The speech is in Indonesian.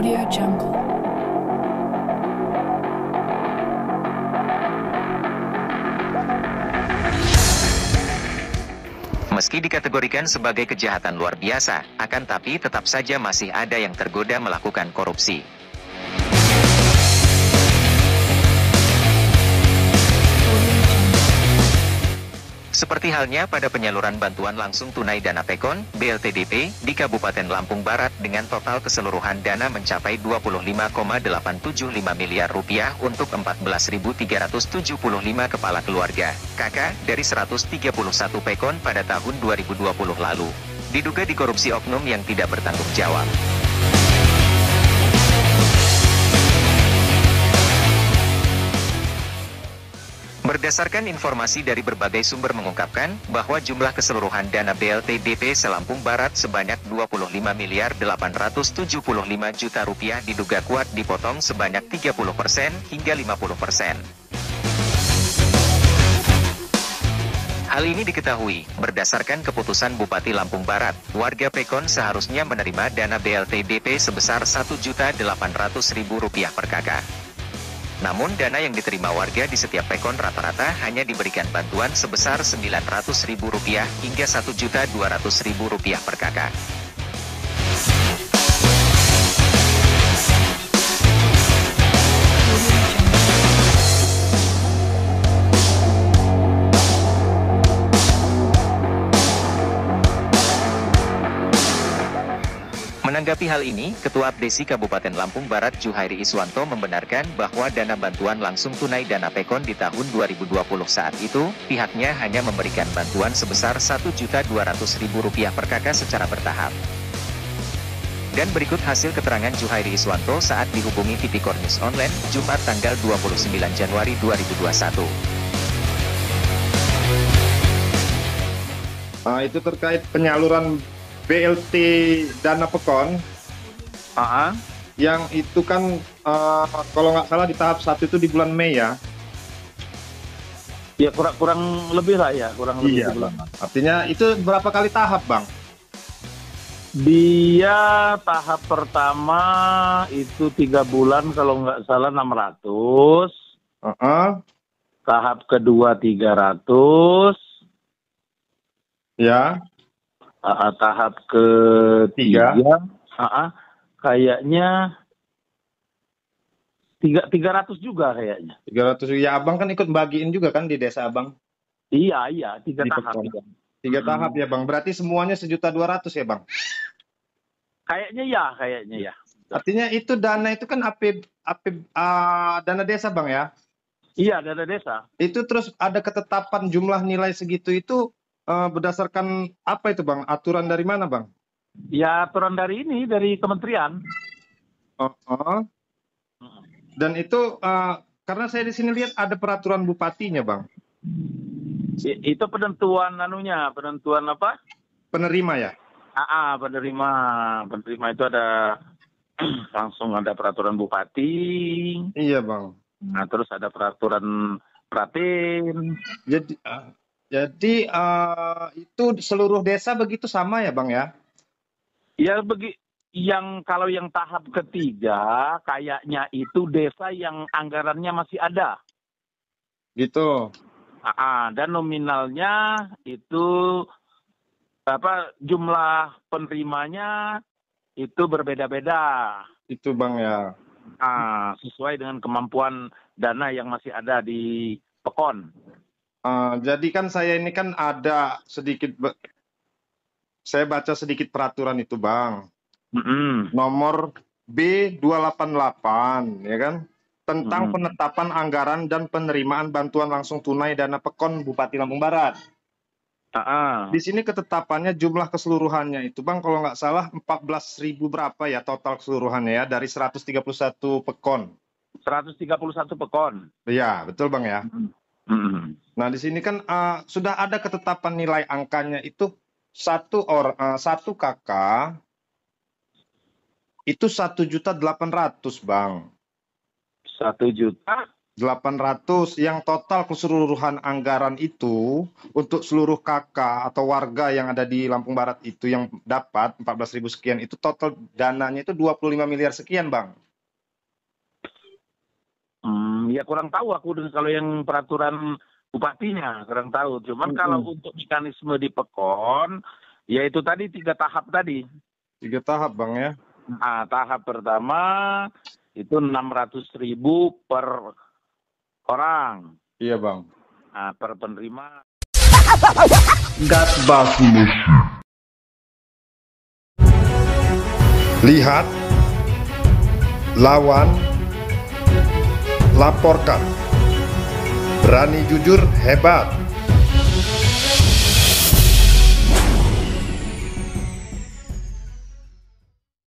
Audio Jungle. Meski dikategorikan sebagai kejahatan luar biasa, akan tapi tetap saja masih ada yang tergoda melakukan korupsi. Seperti halnya pada penyaluran bantuan langsung tunai dana PEKON, BLTDP, di Kabupaten Lampung Barat dengan total keseluruhan dana mencapai 25,875 miliar rupiah untuk 14.375 kepala keluarga, KK, dari 131 PEKON pada tahun 2020 lalu. Diduga dikorupsi oknum yang tidak bertanggung jawab. Berdasarkan informasi dari berbagai sumber mengungkapkan bahwa jumlah keseluruhan dana BLTDP se-Lampung Barat sebanyak 25.875 juta rupiah diduga kuat dipotong sebanyak 30% hingga 50%. Hal ini diketahui berdasarkan keputusan Bupati Lampung Barat, warga PEKON seharusnya menerima dana BLTDP sebesar Rp1.800.000 per KK. Namun dana yang diterima warga di setiap PEKON rata-rata hanya diberikan bantuan sebesar Rp900.000 hingga Rp1.200.000 per KK. Menanggapi hal ini, Ketua APDESI Kabupaten Lampung Barat Juhairi Iswanto membenarkan bahwa dana bantuan langsung tunai dana PEKON di tahun 2020 saat itu, pihaknya hanya memberikan bantuan sebesar Rp1.200.000 per KK secara bertahap. Dan berikut hasil keterangan Juhairi Iswanto saat dihubungi Tipikor News Online, Jumat tanggal 29 Januari 2021. Itu terkait penyaluran BLT dana PEKON, yang itu kan kalau nggak salah di tahap 1 itu di bulan Mei ya. Ya kurang lebih lah ya, kurang lebih. Iya, Bang. Artinya itu berapa kali tahap, Bang? Dia tahap pertama itu 3 bulan kalau nggak salah 600. Tahap kedua 300. Ya. Tahap ketiga, kayaknya 300 juga kayaknya. 300, ya Abang kan ikut bagiin juga kan di desa Abang? Iya, 3 tahap. 3 tahap ya Bang, berarti semuanya 1.200.000 ya Bang? Kayaknya ya. Artinya itu dana itu kan dana desa Bang ya? Iya, dana desa. Itu terus ada ketetapan jumlah nilai segitu itu berdasarkan apa itu Bang? Aturan dari mana Bang? Ya aturan dari kementerian. Dan itu karena saya di sini lihat ada peraturan bupatinya Bang. Itu penentuan penentuan apa? Penerima ya? Penerima itu ada langsung ada peraturan bupati. Iya Bang. Nah terus ada peraturan pratin. Jadi itu seluruh desa begitu sama ya Bang ya? Ya kalau yang tahap ketiga kayaknya itu desa yang anggarannya masih ada. Gitu. Dan nominalnya itu jumlah penerimanya itu berbeda-beda. Itu Bang ya. Sesuai dengan kemampuan dana yang masih ada di PEKON. Jadi kan saya ini kan ada sedikit, saya baca sedikit peraturan itu Bang. Nomor B288 ya kan, tentang penetapan anggaran dan penerimaan bantuan langsung tunai dana PEKON Bupati Lampung Barat. Di sini ketetapannya jumlah keseluruhannya itu Bang kalau nggak salah 14.000 berapa ya total keseluruhannya ya dari 131 PEKON. 131 PEKON. Iya, betul Bang ya. Nah di sini kan sudah ada ketetapan nilai angkanya itu satu KK itu 1.800.000 Bang. 1.800.000 800 yang total keseluruhan anggaran itu untuk seluruh kakak atau warga yang ada di Lampung Barat itu yang dapat 14.000 sekian itu total dananya itu 25 miliar sekian, Bang. Ya kurang tahu aku kalau yang peraturan bupatinya kurang tahu. Cuman kalau untuk mekanisme di Pekon, ya itu tadi 3 tahap tadi. 3 tahap, Bang ya. Nah, tahap pertama itu 600.000 per orang. Iya, Bang. Nah, per penerima. Lihat, lawan, laporkan. Berani jujur, hebat.